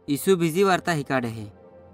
ઈસુ બીજી વાર્તા હિકાડે હે।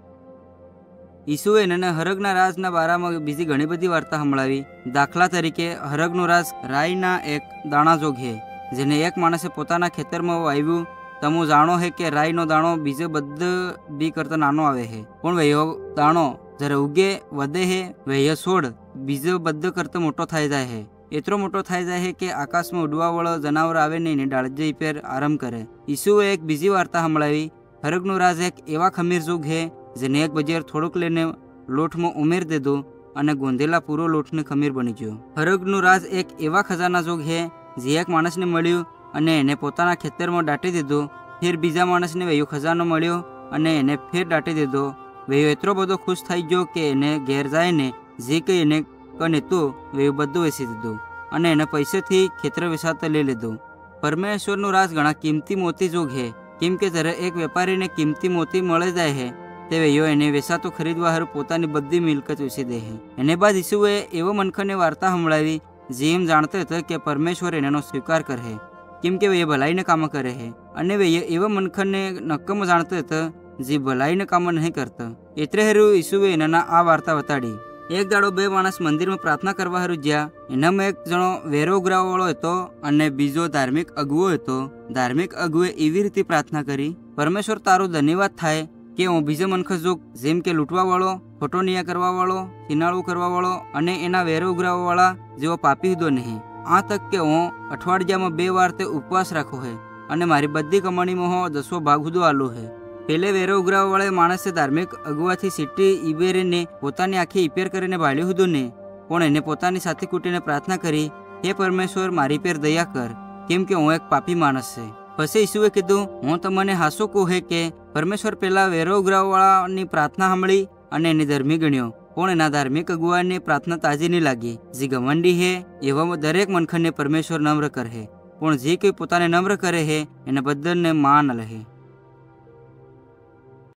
ઈસુએ એને હરગના રાજના બારામાં બીજી ઘણી બધી વાર્તા સંભળાવી। દાખલા તરીકે હરગનો રાજ રાઈના એક દાણા જોગ હે, જેને એક માણસે પોતાના ખેતરમાં વાવ્યું। તમે જાણો હે કે રાઈનો દાણો બીજે બધા બી કરતા નાનો આવે હે, પણ વયો દાણો જ્યારે ઉગે વધે હે, વયો છોડ બીજો બધો કરતા મોટો થઈ જાય હે। એટલો મોટો થઈ જાય હે કે આકાશમાં ઉડવાવાળો જનાવર આવે ને એને ડાળજે પર આરામ કરે। ઈસુએ એક બીજી વાર્તા સંભળાવી। હરગનો રાજ એક એવા ખમીર જોગ હે, જેને એક બજાર થોડુંક લઈને લોટમાં ઉમેર દીધો અને ગોંધેલા પૂરો લોટને ખમીર બની ગયો। હરગનો રાજ એક એવા ખજાના જોગ હે, જે એક માણસને મળ્યું અને એને પોતાના ખેતરમાં દાટી દીધો। ફેર બીજા માણસને વયો ખજાનો મળ્યો અને એને ફેર દાટી દીધો। વયો એટલો બધો ખુશ થઈ ગયો કે એને ઘેર જાય ને જે કંઈ એને કનેતું વયો બધું વેચી દીધું અને એને પૈસેથી ખેતર વેચાતા લઈ લીધું। પરમેશ્વરનું રાજ ઘણા કિંમતી મોતી જોગ હે, કેમ કે જ્યારે એક વેપારીને કિંમતી મોતી મળી જાય હે તે વયો એને વેચાતો ખરીદવા હારું પોતાની બધી મિલકત વેચી દે હે। એને બાદ ઈસુએ એવો મનખને વાર્તા સંભળાવી, જે એમ જાણતો હતો કે પરમેશ્વર એનો સ્વીકાર કરે, કેમ કે એ ભલાઈને કામ કરે હે, અને એવા મનખને નક્કમ જાણતો હતો જે ભલાઈને કામ નહીં કરતો। એટલે હારું ઈસુએ એના આ વાર્તા બતાડી। એક દાડો બે માણસ મંદિરમાં પ્રાર્થના કરવા હારું જ્યાં। એનામાં એક જણો વેરો ઉઘરાવવાળો હતો અને બીજો ધાર્મિક અગુઓ હતો। ધાર્મિક અગુએ એવી રીતે પ્રાર્થના કરી, પરમેશ્વર તારો ધન્યવાદ થાય કે હું બીજો મનખ જોગ જેમ કે લૂંટવાવાળો, ફોટોનિયા કરવાવાળો, સિનાળું કરવાવાળો અને એના વેરો ઉઘરાવવાવાળા જેવો પાપી હુદો નહીં। આ તક કે હું અઠવાડિયામાં 2 વાર તે ઉપવાસ રાખો હે અને મારી બધી કમાણીમાં હું 10 ભાગ હુદો આલું હે। પેલે વેરો ઉઘરાવવાળે માણસે ધાર્મિક અગુવાથી સીટી ઈબેરીને પોતાની આખી ઈપેર કરીને ભાળ્યું હતું ને, પણ એને પોતાની સાથે કૂટીને પ્રાર્થના કરી, હે પરમેશ્વર મારી પર દયા કર, કેમ કે હું એક પાપી માણસ છે। પછી ઈસુએ કીધું, હું તમને હાસો કહું હે કે પરમેશ્વર પેલા વેરો ઉઘરાવવાળાની પ્રાર્થના સાંભળી અને એને ધર્મી ગણ્યો, પણ એના ધાર્મિક અગુવાની પ્રાર્થના તાજી નહીં લાગી। જે ગમંડી હે એવા દરેક મનખને પરમેશ્વર નમ્ર કરે, પણ જે કોઈ પોતાને નમ્ર કરે હે એને બધાને માન લે।